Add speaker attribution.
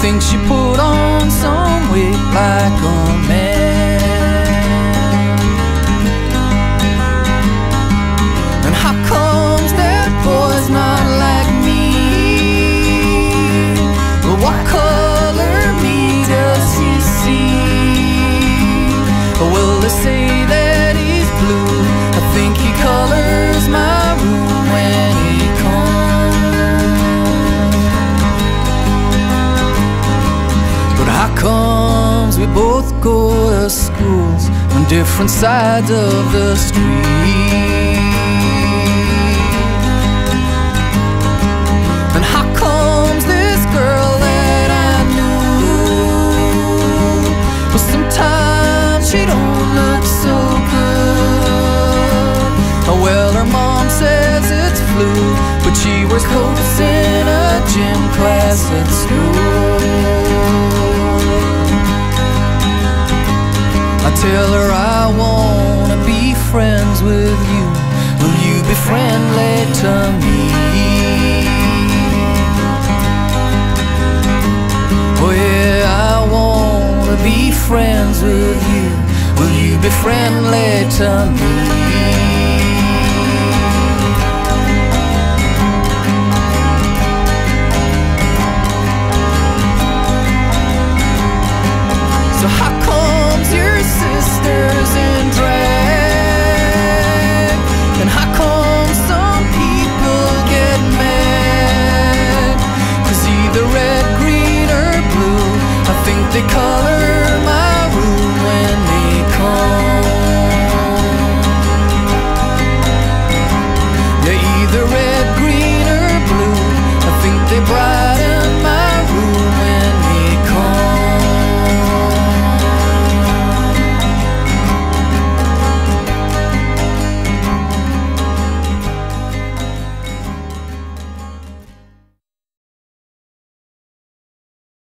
Speaker 1: thinks she put on some weight like a man. And how comes that boy's not like me? Well, what color me does he see? Well, they say that he's blue. I think he colors my room when he comes. But how comes we both go to schools on different sides of the street? And how comes this girl that I knew, well, sometimes she don't look so good. Oh, well, her mom says it's flu, but she wears coats in a gym class at school. I tell her I wanna be friends with you. Will you be friendly to me? Oh yeah, I wanna be friends with you. Will you be friendly to me?